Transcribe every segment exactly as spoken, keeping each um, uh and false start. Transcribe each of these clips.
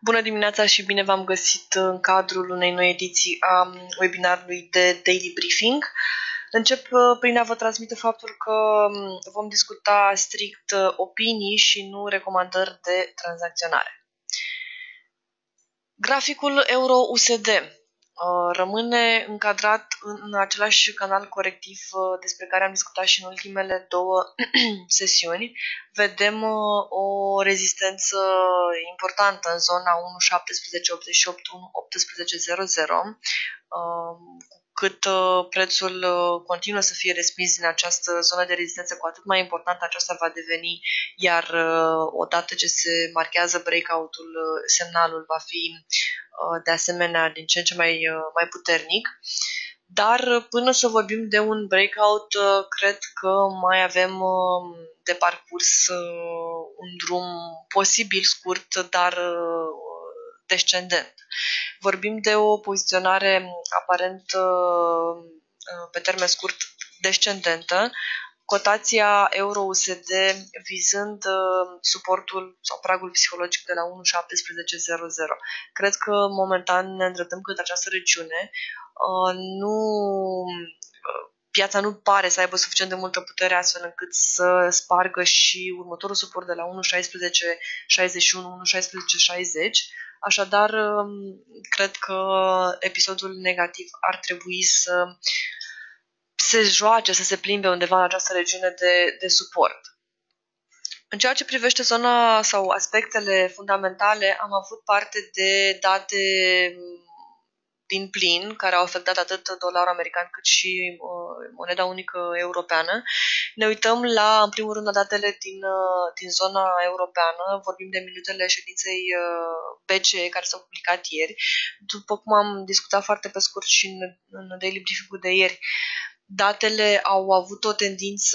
Bună dimineața și bine v-am găsit în cadrul unei noi ediții a webinarului de Daily Briefing. Încep prin a vă transmite faptul că vom discuta strict opinii și nu recomandări de tranzacționare. Graficul euro-U S D rămâne încadrat în același canal corectiv despre care am discutat și în ultimele două sesiuni. Vedem o rezistență importantă în zona unu șaptesprezece optzeci și opt - unu optsprezece zero zero, cu cât prețul continuă să fie respins din această zonă de rezistență, cu atât mai importantă aceasta va deveni, iar odată ce se marchează breakout-ul, semnalul va fi de asemenea din ce în ce mai, mai puternic. Dar până să vorbim de un breakout, cred că mai avem de parcurs un drum posibil scurt, dar descendent. Vorbim de o poziționare aparent pe termen scurt descendentă, cotația euro-U S D vizând uh, suportul sau pragul psihologic de la unu șaptesprezece zero zero. Cred că momentan ne îndreptăm către această regiune. Uh, nu, uh, piața nu pare să aibă suficient de multă putere astfel încât să spargă și următorul suport de la unu șaisprezece șaizeci și unu - unu șaisprezece șaizeci. Așadar, uh, cred că episodul negativ ar trebui să se joace, să se plimbe undeva în această regiune de, de suport. În ceea ce privește zona sau aspectele fundamentale, am avut parte de date din plin, care au afectat atât dolarul american cât și uh, moneda unică europeană. Ne uităm la, în primul rând, la datele din, uh, din zona europeană. Vorbim de minutele ședinței uh, B C E care s-au publicat ieri. După cum am discutat foarte pe scurt și în, în daily briefing-ul de ieri, datele au avut o tendință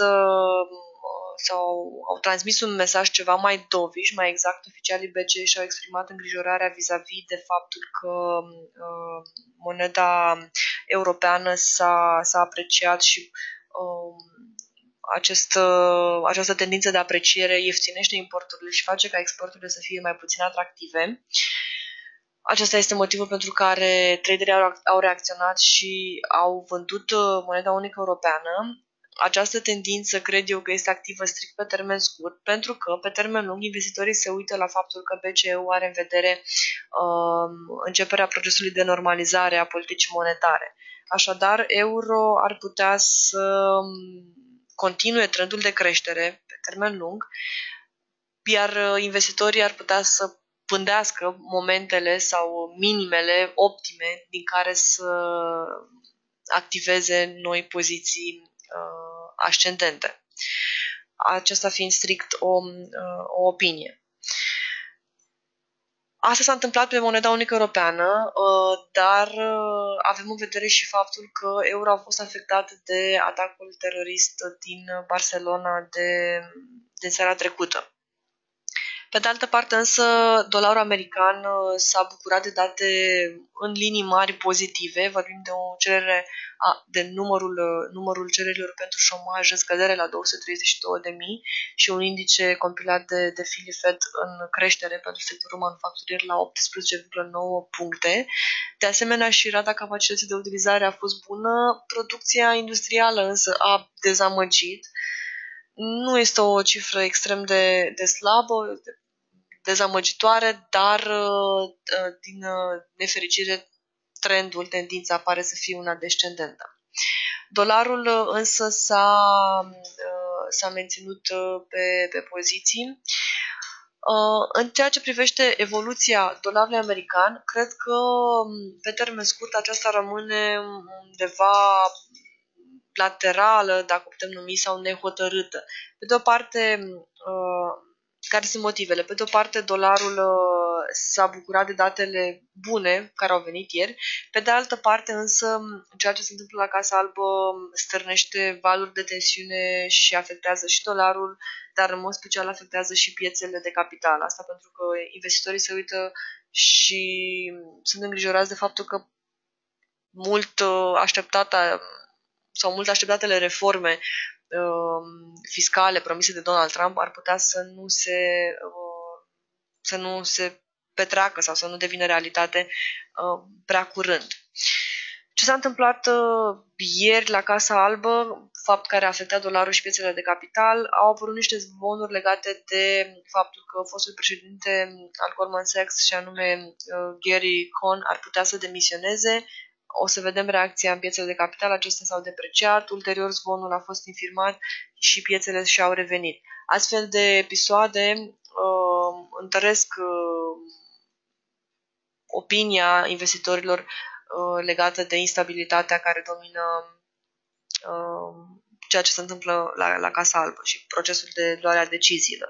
sau au transmis un mesaj ceva mai dovish, mai exact, oficialii B C E și-au exprimat îngrijorarea vis-a-vis de faptul că uh, moneda europeană s-a, s-a apreciat și uh, acest, uh, această tendință de apreciere ieftinește importurile și face ca exporturile să fie mai puțin atractive. Acesta este motivul pentru care traderii au, au reacționat și au vândut moneda unică europeană. Această tendință cred eu că este activă strict pe termen scurt, pentru că pe termen lung investitorii se uită la faptul că B C E-ul are în vedere uh, începerea procesului de normalizare a politicii monetare. Așadar, euro ar putea să continue trendul de creștere pe termen lung, iar investitorii ar putea să pândească momentele sau minimele optime din care să activeze noi poziții uh, ascendente. Aceasta fiind strict o, uh, o opinie. Asta s-a întâmplat pe moneda unică europeană, uh, dar uh, avem în vedere și faptul că euro a fost afectat de atacul terorist din Barcelona de, de seara trecută. Pe de altă parte, însă, dolarul american s-a bucurat de date în linii mari pozitive. Vorbim de o cerere, a, de numărul, numărul cererilor pentru șomaj în scădere la două sute treizeci și două de mii și un indice compilat de, de Philly Fed în creștere pentru sectorul manufacturier la optsprezece virgulă nouă puncte. De asemenea, și rata capacității de utilizare a fost bună. Producția industrială însă a dezamăgit. Nu este o cifră extrem de, de slabă, de dezamăgitoare, dar din nefericire trendul, tendința pare să fie una descendentă. Dolarul însă s-a, s-a menținut pe, pe poziții. În ceea ce privește evoluția dolarului american, cred că pe termen scurt aceasta rămâne undeva laterală, dacă putem numi, sau nehotărâtă. Pe de o parte, care sunt motivele? Pe de o parte, dolarul s-a bucurat de datele bune care au venit ieri. Pe de altă parte, însă, ceea ce se întâmplă la Casa Albă stârnește valuri de tensiune și afectează și dolarul, dar în mod special afectează și piețele de capital. Asta pentru că investitorii se uită și sunt îngrijorați de faptul că mult așteptată sau mult așteptatele reforme uh, fiscale promise de Donald Trump ar putea să nu se, uh, să nu se petreacă sau să nu devină realitate prea curând. Ce s-a întâmplat ieri la Casa Albă, fapt care a afectat dolarul și piețele de capital, au apărut niște zvonuri legate de faptul că fostul președinte al Goldman Sachs, și anume Gary Cohn, ar putea să demisioneze. O să vedem reacția în piețele de capital, acestea s-au depreciat, ulterior zvonul a fost infirmat și piețele și-au revenit. Astfel de episoade uh, întăresc uh, opinia investitorilor uh, legată de instabilitatea care domină uh, ceea ce se întâmplă la, la Casa Albă și procesul de luare a deciziilor.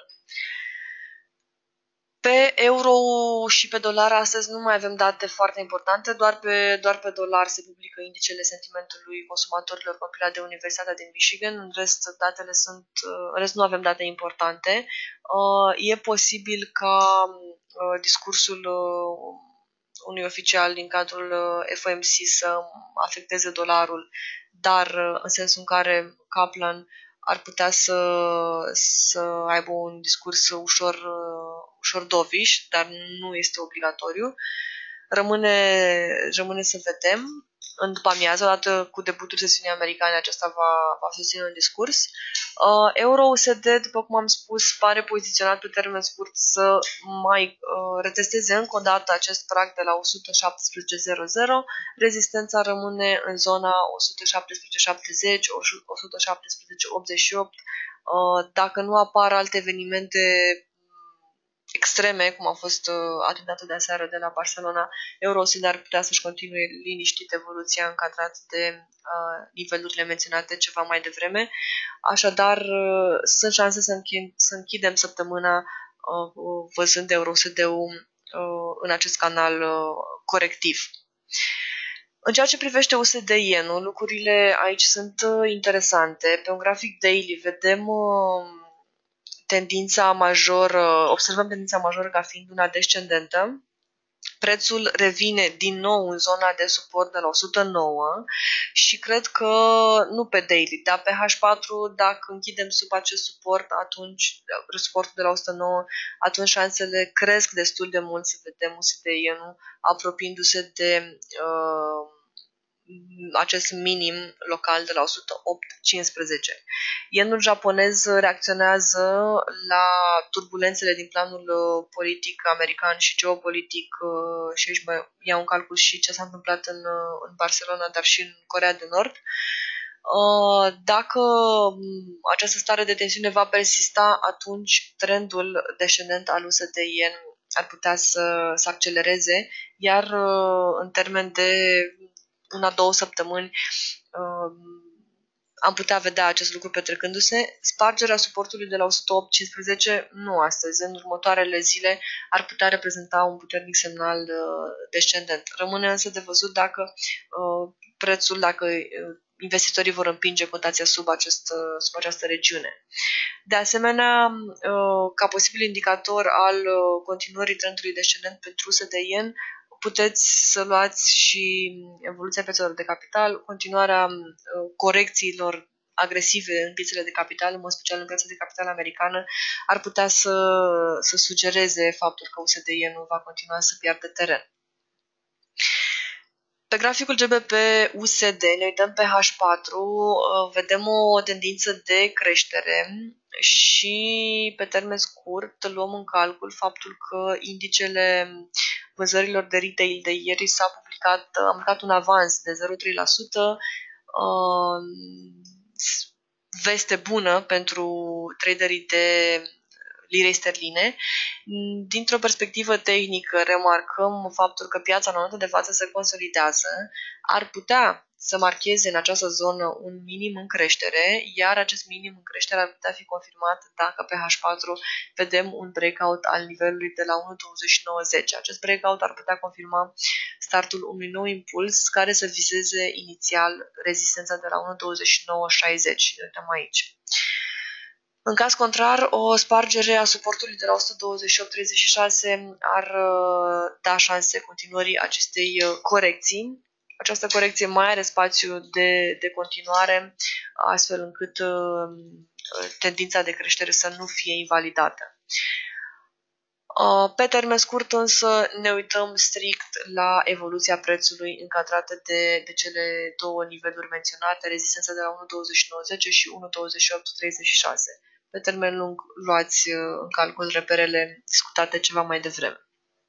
Pe euro și pe dolar astăzi nu mai avem date foarte importante, doar pe, doar pe dolar se publică indicele sentimentului consumatorilor compilat de Universitatea din Michigan, în rest datele sunt, în rest nu avem date importante. E posibil ca discursul unui oficial din cadrul F O M C să afecteze dolarul, dar în sensul în care Kaplan ar putea să, să aibă un discurs ușor, ușor doviș, dar nu este obligatoriu. Rămâne, rămâne să vedem. În după amiază, odată cu debutul sesiunii americane, acesta va, va susține un discurs. Uh, Euro-U S D, după cum am spus, pare poziționat pe termen scurt să mai uh, retesteze încă o dată acest prag de la o sută șaptesprezece virgulă zero zero. Rezistența rămâne în zona o sută șaptesprezece virgulă șaptezeci, o sută șaptesprezece virgulă optzeci și opt. Uh, dacă nu apar alte evenimente extreme, cum a fost uh, atentatul de aseară de la Barcelona, Euro-U S D ar putea să-și continue liniștit evoluția încadrat de uh, nivelurile menționate ceva mai devreme. Așadar, uh, sunt șanse să, închid, să închidem săptămâna uh, văzând Euro-U S D-ul uh, în acest canal uh, corectiv. În ceea ce privește U S D-yen-ul, lucrurile aici sunt uh, interesante. Pe un grafic daily vedem uh, tendința majoră, observăm tendința majoră ca fiind una descendentă. Prețul revine din nou în zona de suport de la o sută nouă și cred că, nu pe daily, dar pe H patru, dacă închidem sub acest suport, atunci, suportul de la o sută nouă, atunci șansele cresc destul de mult să vedem U S D-yen-ul apropiindu-se de uh, acest minim local de la o sută opt virgulă cincisprezece. Yenul japonez reacționează la turbulențele din planul politic american și geopolitic și aici iau în calcul și ce s-a întâmplat în, în Barcelona, dar și în Coreea de Nord. Dacă această stare de tensiune va persista, atunci trendul descendent al U S D-yen ar putea să, să accelereze, iar în termen de una, două săptămâni am putea vedea acest lucru petrecându-se. Spargerea suportului de la o sută opt virgulă cincisprezece nu astăzi, în următoarele zile ar putea reprezenta un puternic semnal descendent. Rămâne însă de văzut dacă prețul, dacă investitorii vor împinge cotația sub, acest, sub această regiune. De asemenea, ca posibil indicator al continuării trendului descendent pentru U S D-yen, puteți să luați și evoluția piețelor de capital, continuarea corecțiilor agresive în piețele de capital, în mod special în piața de capital americană, ar putea să, să sugereze faptul că U S D-yen nu va continua să piardă teren. Pe graficul G B P U S D ne uităm pe H patru, vedem o tendință de creștere și pe termen scurt luăm în calcul faptul că indicele vânzărilor de retail de ieri s-a publicat, am dat un avans de zero virgulă trei la sută, veste bună pentru traderii de lire sterline. Dintr-o perspectivă tehnică, remarcăm faptul că piața în momentul de față se consolidează, ar putea să marcheze în această zonă un minim în creștere, iar acest minim în creștere ar putea fi confirmat dacă pe H patru vedem un breakout al nivelului de la unu virgulă douăzeci și nouă zece. Acest breakout ar putea confirma startul unui nou impuls care să vizeze inițial rezistența de la unu virgulă douăzeci și nouă șaizeci. Ne uităm aici. În caz contrar, o spargere a suportului de la o sută douăzeci și opt virgulă treizeci și șase ar da șanse continuării acestei corecții. Această corecție mai are spațiu de, de continuare, astfel încât uh, tendința de creștere să nu fie invalidată. Pe termen scurt însă ne uităm strict la evoluția prețului încadrată de, de cele două niveluri menționate, rezistența de la unu virgulă douăzeci și nouă zece și unu virgulă douăzeci și opt treizeci și șase. Pe termen lung luați în calcul reperele discutate ceva mai devreme.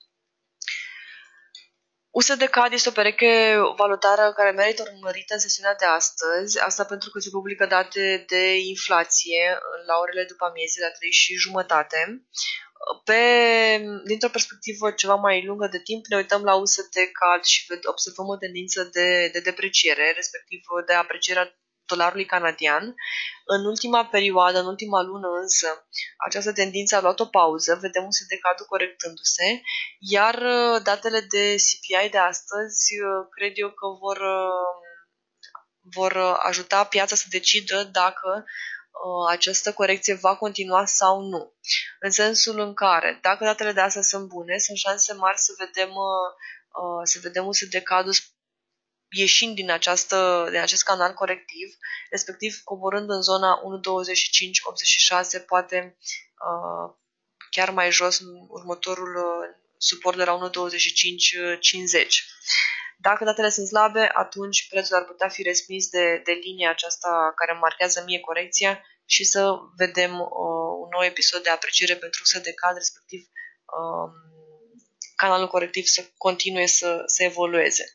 U S D C A D este o pereche valutară care merită urmărită în sesiunea de astăzi, asta pentru că se publică date de inflație la orele după amiezii la trei și jumătate. Pe, dintr-o perspectivă ceva mai lungă de timp, ne uităm la U S D C A D și observăm o tendință de, de depreciere, respectiv de aprecierea dolarului canadian. În ultima perioadă, în ultima lună însă, această tendință a luat o pauză, vedem U S D C A D-ul corectându-se, iar datele de C P I de astăzi cred eu că vor, vor ajuta piața să decidă dacă această corecție va continua sau nu. În sensul în care, dacă datele de astăzi sunt bune, sunt șanse mari să vedem, să vedem U S D C A D-ul ieșind din, această, din acest canal corectiv, respectiv coborând în zona unu virgulă douăzeci și cinci optzeci și șase, poate uh, chiar mai jos, în următorul uh, suport de la unu virgulă douăzeci și cinci cincizeci. Dacă datele sunt slabe, atunci prețul ar putea fi respins de, de linia aceasta care marchează mie corecția și să vedem uh, un nou episod de apreciere pentru U S D C A D, respectiv uh, canalul corectiv să continue să, să evolueze.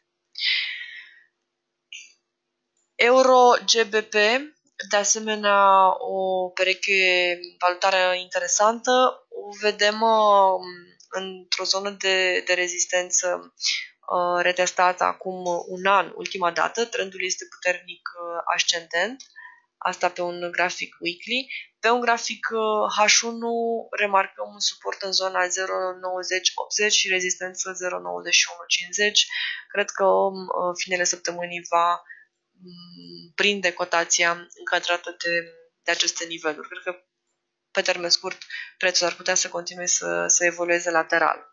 Euro-G B P, de asemenea o pereche valutară interesantă, o vedem uh, într-o zonă de, de rezistență uh, retestată acum un an, ultima dată, trendul este puternic uh, ascendent, asta pe un grafic weekly. Pe un grafic uh, H unu remarcăm un suport în zona zero virgulă nouăzeci optzeci și rezistență zero virgulă nouăzeci și unu cincizeci. Cred că uh, finele săptămânii va prinde cotația încadrată de, de aceste niveluri. Cred că pe termen scurt prețul ar putea să continue să, să evolueze lateral.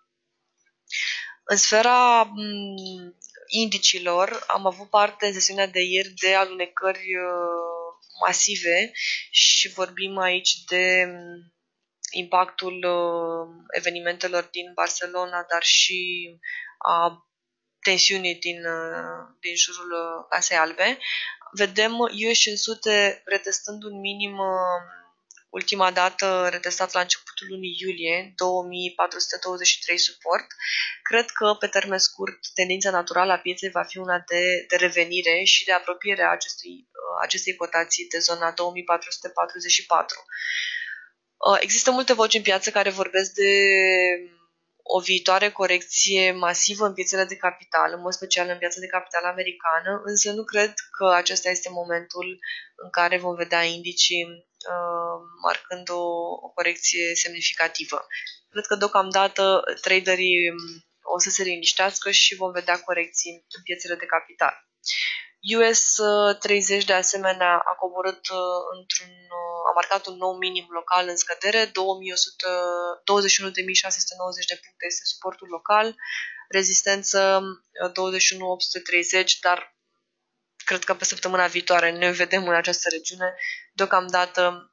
În sfera m, indicilor am avut parte în sesiunea de ieri de alunecări uh, masive și vorbim aici de m, impactul uh, evenimentelor din Barcelona, dar și a tensiunii din, din jurul Casei Albe. Vedem U S cinci sute retestând un minim ultima dată retestat la începutul lunii iulie, două mii patru sute douăzeci și trei suport. Cred că pe termen scurt tendința naturală a pieței va fi una de, de revenire și de apropiere a acestui, acestei cotații de zona două mii patru sute patruzeci și patru. Există multe voci în piață care vorbesc de o viitoare corecție masivă în piețele de capital, în mod special în piața de capital americană, însă nu cred că acesta este momentul în care vom vedea indicii uh, marcând o, o corecție semnificativă. Cred că deocamdată traderii o să se liniștească și vom vedea corecții în piețele de capital. U S treizeci de asemenea a coborât într-un, a marcat un nou minim local în scădere, douăzeci și unu de mii șase sute nouăzeci de puncte este suportul local, rezistență douăzeci și unu mii opt sute treizeci, dar cred că pe săptămâna viitoare ne vedem în această regiune. Deocamdată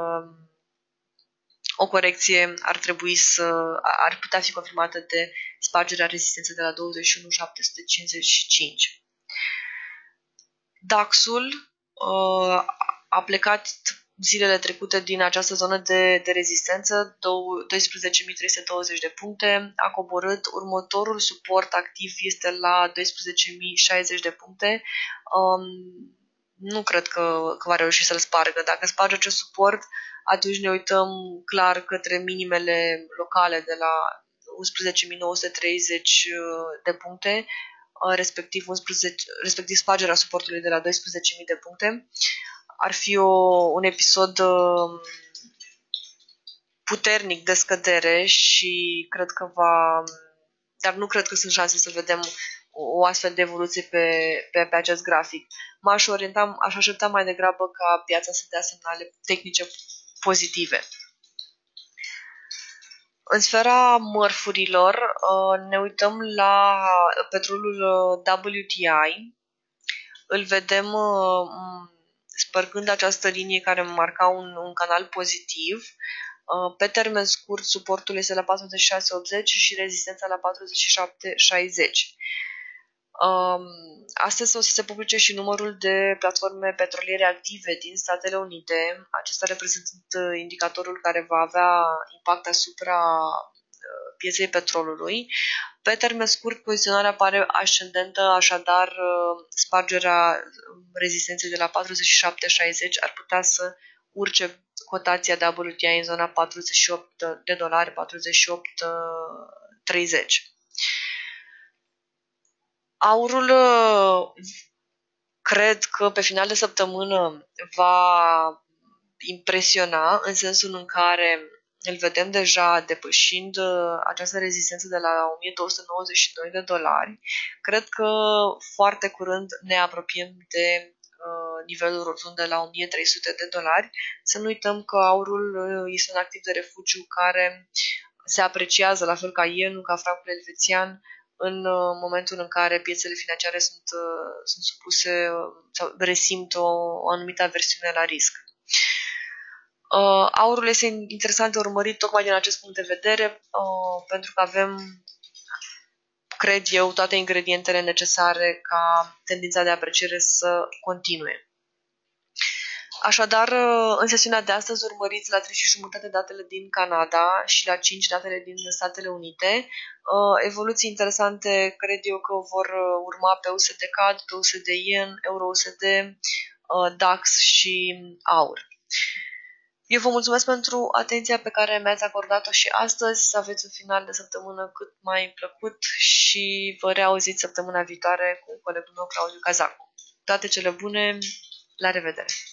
o corecție ar trebui să ar putea fi confirmată de spargerea rezistenței de la douăzeci și unu mii șapte sute cincizeci și cinci. DAX-ul uh, a plecat zilele trecute din această zonă de, de rezistență, doisprezece mii trei sute douăzeci de puncte, a coborât. Următorul suport activ este la doisprezece mii șaizeci de puncte. Um, nu cred că, că va reuși să-l spargă. Dacă sparge acest suport, atunci ne uităm clar către minimele locale de la unsprezece mii nouă sute treizeci de puncte, respectiv, unsprezece, respectiv spargerea suportului de la doisprezece mii de puncte. Ar fi o, un episod uh, puternic de scădere și cred că va... Dar nu cred că sunt șanse să vedem o, o astfel de evoluție pe, pe, pe acest grafic. M-aș orienta, aș aștepta mai degrabă ca piața să dea semnale tehnice pozitive. În sfera mărfurilor ne uităm la petrolul W T I. Îl vedem spărgând această linie care marca un, un canal pozitiv. Pe termen scurt, suportul este la patruzeci și șase optzeci și rezistența la patruzeci și șapte șaizeci. Astăzi o să se publice și numărul de platforme petroliere active din Statele Unite, acesta reprezentând indicatorul care va avea impact asupra pieței petrolului. Pe termen scurt, poziționarea pare ascendentă, așadar spargerea rezistenței de la patruzeci și șapte șaizeci ar putea să urce cotația de W T I în zona patruzeci și opt de dolari, patruzeci și opt treizeci. Aurul cred că pe final de săptămână va impresiona în sensul în care îl vedem deja depășind această rezistență de la o mie două sute nouăzeci și doi de dolari. Cred că foarte curând ne apropiem de uh, nivelul rotund de la o mie trei sute de dolari. Să nu uităm că aurul este un activ de refugiu care se apreciază la fel ca ienul, ca francul elvețian, în momentul în care piețele financiare sunt, sunt supuse sau resimt o, o anumită aversiune la risc. Uh, aurul este interesant de urmărit tocmai din acest punct de vedere, uh, pentru că avem, cred eu, toate ingredientele necesare ca tendința de apreciere să continue. Așadar, în sesiunea de astăzi urmăriți la trei și jumătate datele din Canada și la cinci datele din Statele Unite. Evoluții interesante cred eu că vor urma pe U S D C A D, pe U S D Yen, Euro U S D, DAX și aur. Eu vă mulțumesc pentru atenția pe care mi-ați acordat-o și astăzi. Să aveți un final de săptămână cât mai plăcut și vă reauziți săptămâna viitoare cu colegul meu, Claudiu Cazacu. Toate cele bune, la revedere!